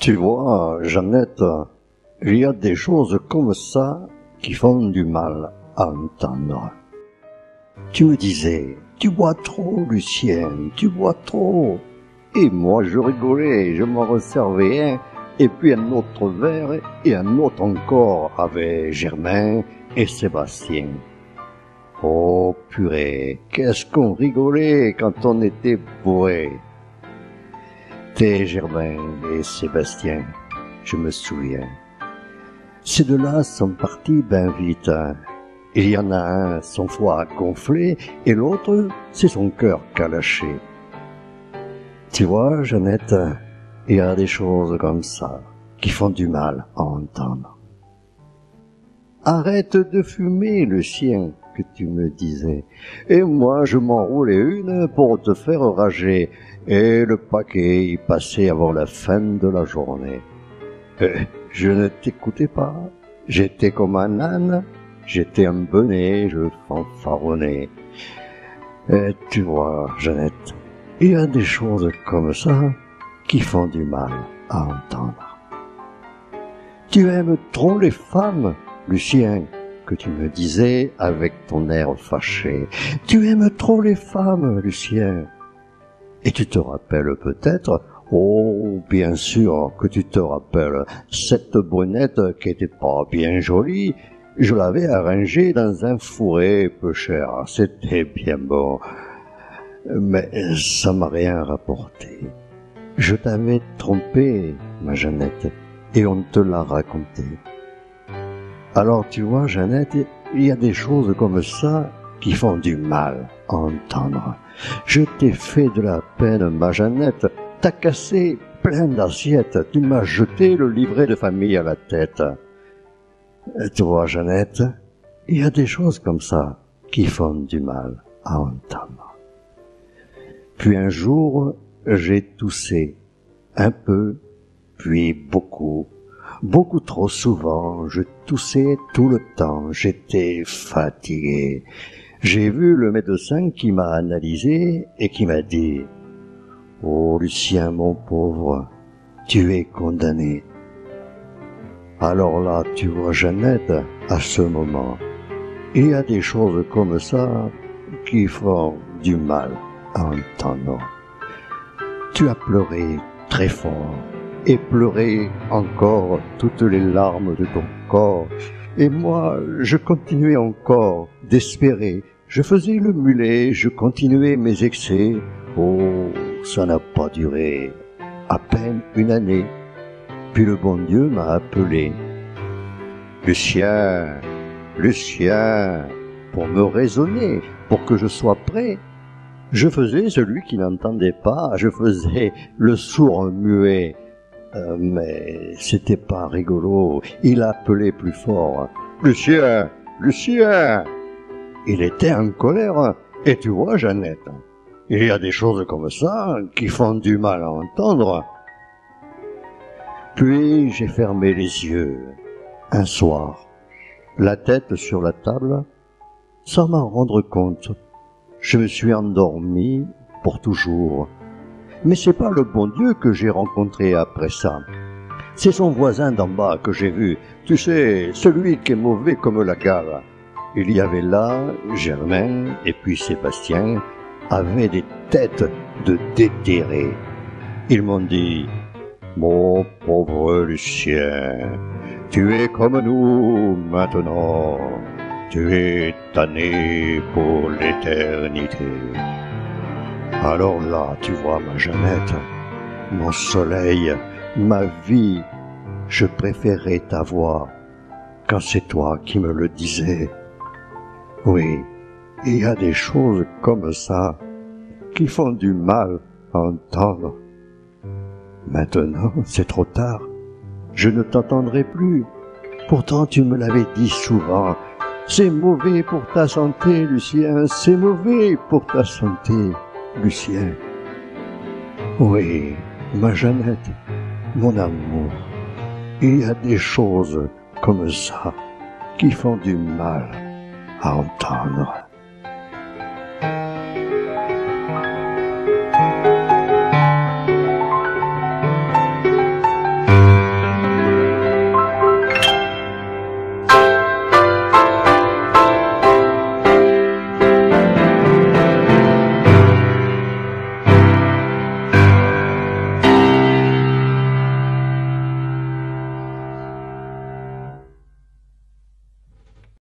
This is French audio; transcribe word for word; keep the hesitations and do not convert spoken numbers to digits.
Tu vois, Jeannette, il y a des choses comme ça qui font du mal à entendre. Tu me disais, tu bois trop, Lucien, tu bois trop. Et moi, je rigolais, je m'en resservais un, et puis un autre verre, et un autre encore avec Germain et Sébastien. Oh purée, qu'est-ce qu'on rigolait quand on était bourrés. T'es Germain et Sébastien, je me souviens. Ces deux-là sont partis ben vite. Hein. Il y en a un, son foie a gonflé, et l'autre, c'est son cœur qu'a lâché. Tu vois, Jeannette, il y a des choses comme ça qui font du mal à entendre. Arrête de fumer, Lucien, que tu me disais. Et moi, je m'enroulais une pour te faire rager. Et le paquet y passait avant la fin de la journée. Et je ne t'écoutais pas. J'étais comme un âne. J'étais un bonnet, je fanfaronnais. Et tu vois, Jeannette, il y a des choses comme ça qui font du mal à entendre. Tu aimes trop les femmes, Lucien, que tu me disais avec ton air fâché. Tu aimes trop les femmes, Lucien. Et tu te rappelles peut-être, oh, bien sûr que tu te rappelles, cette brunette qui était pas bien jolie, je l'avais arrangée dans un fourré peu cher, c'était bien bon. Mais ça m'a rien rapporté. Je t'avais trompé, ma Jeannette, et on te l'a raconté. Alors tu vois, Jeannette, il y a des choses comme ça qui font du mal à entendre. Je t'ai fait de la peine, ma Jeannette, t'as cassé plein d'assiettes, tu m'as jeté le livret de famille à la tête. Tu vois, Jeannette, il y a des choses comme ça qui font du mal à entendre. Puis un jour, j'ai toussé, un peu, puis beaucoup. Beaucoup trop souvent, je toussais tout le temps, j'étais fatigué. J'ai vu le médecin qui m'a analysé et qui m'a dit « Oh Lucien, mon pauvre, tu es condamné. » Alors là, tu vois, Jeannette, à ce moment, il y a des choses comme ça qui font du mal à entendre. Tu as pleuré très fort et pleuré encore toutes les larmes de ton corps. Et moi, je continuais encore d'espérer. Je faisais le mulet, je continuais mes excès. Oh, ça n'a pas duré. À peine une année. Puis le bon Dieu m'a appelé. Lucien, Lucien, pour me raisonner, pour que je sois prêt. Je faisais celui qui n'entendait pas, je faisais le sourd muet. Euh, mais c'était pas rigolo. Il appelait plus fort. Lucien, Lucien. Il était en colère. Et tu vois, Jeannette, il y a des choses comme ça qui font du mal à entendre. Puis j'ai fermé les yeux. Un soir, la tête sur la table, sans m'en rendre compte, je me suis endormi pour toujours. Mais c'est pas le bon Dieu que j'ai rencontré après ça. C'est son voisin d'en bas que j'ai vu. Tu sais, celui qui est mauvais comme la gare. Il y avait là Germain et puis Sébastien avaient des têtes de déterrés. Ils m'ont dit « Mon pauvre Lucien, tu es comme nous maintenant. Tu es tanné pour l'éternité. » Alors là, tu vois, ma Jeannette, mon soleil, ma vie, je préférais ta voix quand c'est toi qui me le disais. Oui, il y a des choses comme ça qui font du mal à entendre. Maintenant, c'est trop tard. Je ne t'entendrai plus. Pourtant, tu me l'avais dit souvent. C'est mauvais pour ta santé, Lucien. C'est mauvais pour ta santé, Lucien. Oui, ma Jeannette, mon amour, il y a des choses comme ça qui font du mal à entendre.